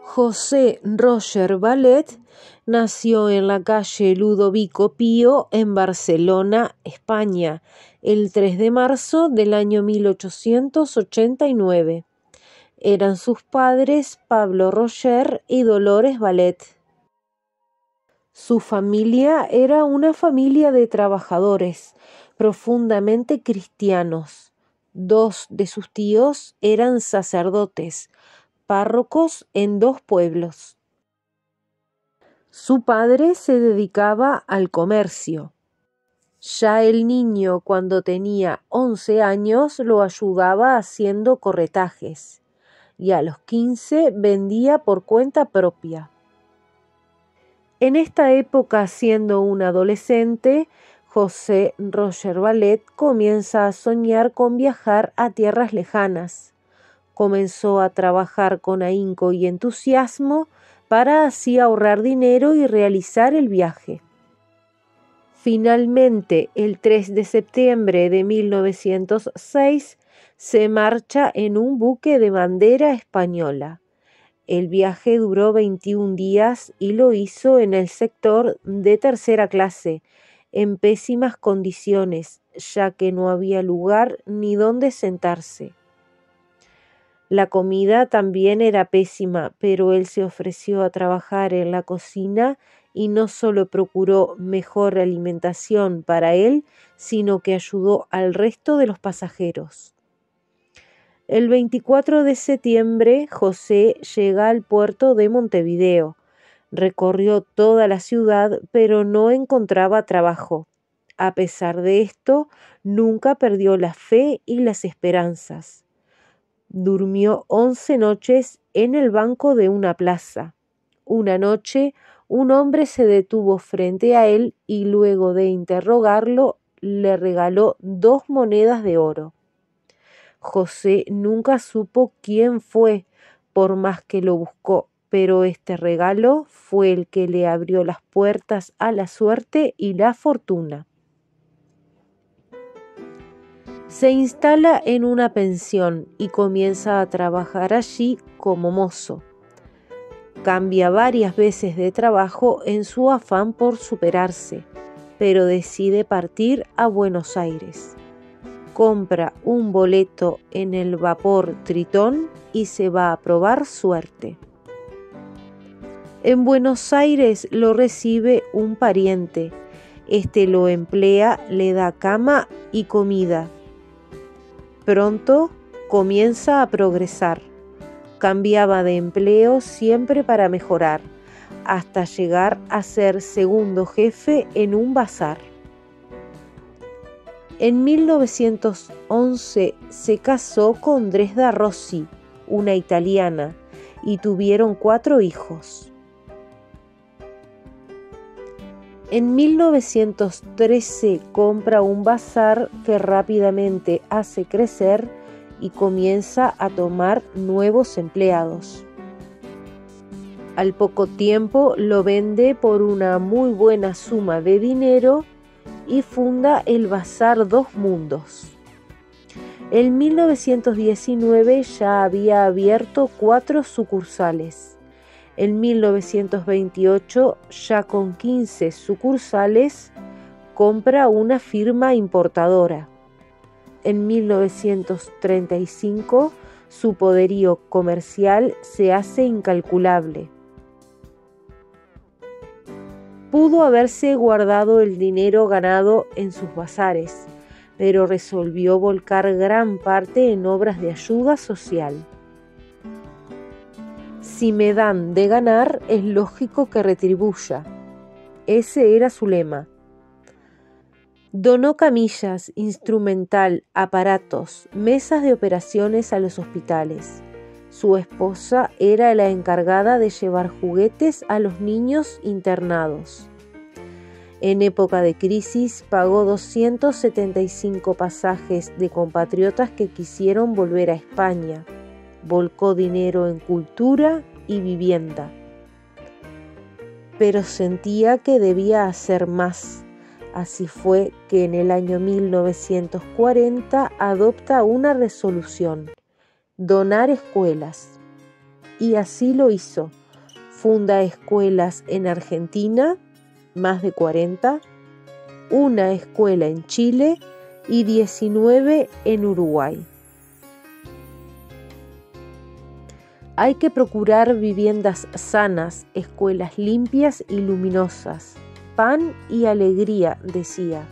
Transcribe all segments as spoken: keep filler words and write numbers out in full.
José Roger Vallet nació en la calle Ludovico Pío en Barcelona, España, el tres de marzo del año mil ochocientos ochenta y nueve. Eran sus padres Pablo Roger y Dolores Vallet. Su familia era una familia de trabajadores profundamente cristianos. Dos de sus tíos eran sacerdotes, párrocos en dos pueblos. Su padre se dedicaba al comercio. Ya el niño, cuando tenía once años, lo ayudaba haciendo corretajes y a los quince vendía por cuenta propia. En esta época, siendo un adolescente, José Roger Vallet comienza a soñar con viajar a tierras lejanas. Comenzó a trabajar con ahínco y entusiasmo para así ahorrar dinero y realizar el viaje. Finalmente, el tres de septiembre de mil novecientos seis, se marcha en un buque de bandera española. El viaje duró veintiún días y lo hizo en el sector de tercera clase, en pésimas condiciones, ya que no había lugar ni dónde sentarse. La comida también era pésima, pero él se ofreció a trabajar en la cocina y no solo procuró mejor alimentación para él, sino que ayudó al resto de los pasajeros. El veinticuatro de septiembre, José llega al puerto de Montevideo. Recorrió toda la ciudad, pero no encontraba trabajo. A pesar de esto, nunca perdió la fe y las esperanzas. Durmió once noches en el banco de una plaza. Una noche, un hombre se detuvo frente a él y luego de interrogarlo, le regaló dos monedas de oro. José nunca supo quién fue, por más que lo buscó, pero este regalo fue el que le abrió las puertas a la suerte y la fortuna. Se instala en una pensión y comienza a trabajar allí como mozo. Cambia varias veces de trabajo en su afán por superarse, pero decide partir a Buenos Aires. Compra un boleto en el vapor Tritón y se va a probar suerte. En Buenos Aires lo recibe un pariente. Este lo emplea, le da cama y comida. Pronto comienza a progresar. Cambiaba de empleo siempre para mejorar, hasta llegar a ser segundo jefe en un bazar. En mil novecientos once se casó con Dresda Rossi, una italiana, y tuvieron cuatro hijos. En mil novecientos trece compra un bazar que rápidamente hace crecer y comienza a tomar nuevos empleados. Al poco tiempo lo vende por una muy buena suma de dinero y funda el Bazar Dos Mundos. En mil novecientos diecinueve ya había abierto cuatro sucursales. En mil novecientos veintiocho, ya con quince sucursales, compra una firma importadora. En mil novecientos treinta y cinco, su poderío comercial se hace incalculable. Pudo haberse guardado el dinero ganado en sus bazares, pero resolvió volcar gran parte en obras de ayuda social. Si me dan de ganar, es lógico que retribuya. Ese era su lema. Donó camillas, instrumental, aparatos, mesas de operaciones a los hospitales. Su esposa era la encargada de llevar juguetes a los niños internados. En época de crisis pagó doscientos setenta y cinco pasajes de compatriotas que quisieron volver a España. Volcó dinero en cultura y vivienda. Pero sentía que debía hacer más. Así fue que en el año mil novecientos cuarenta adopta una resolución: donar escuelas. Y así lo hizo. Funda escuelas en Argentina, más de cuarenta, una escuela en Chile y diecinueve en Uruguay. Hay que procurar viviendas sanas, escuelas limpias y luminosas, pan y alegría, decía.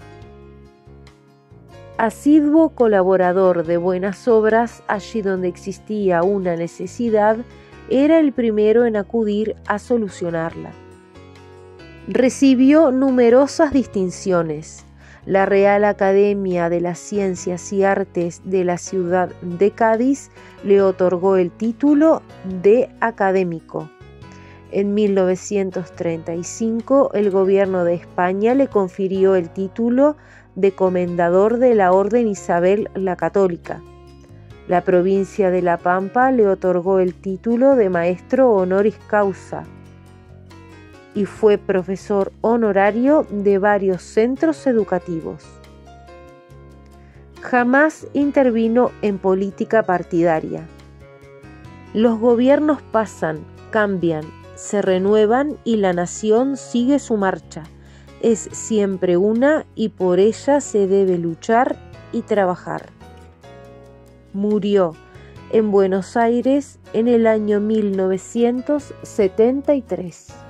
Asiduo colaborador de buenas obras, allí donde existía una necesidad, era el primero en acudir a solucionarla. Recibió numerosas distinciones. La Real Academia de las Ciencias y Artes de la ciudad de Cádiz le otorgó el título de académico. En mil novecientos treinta y cinco, el gobierno de España le confirió el título de Comendador de la Orden Isabel la Católica. La provincia de La Pampa le otorgó el título de Maestro Honoris Causa y fue profesor honorario de varios centros educativos. Jamás intervino en política partidaria. Los gobiernos pasan, cambian, se renuevan y la nación sigue su marcha. Es siempre una y por ella se debe luchar y trabajar. Murió en Buenos Aires en el año mil novecientos setenta y tres.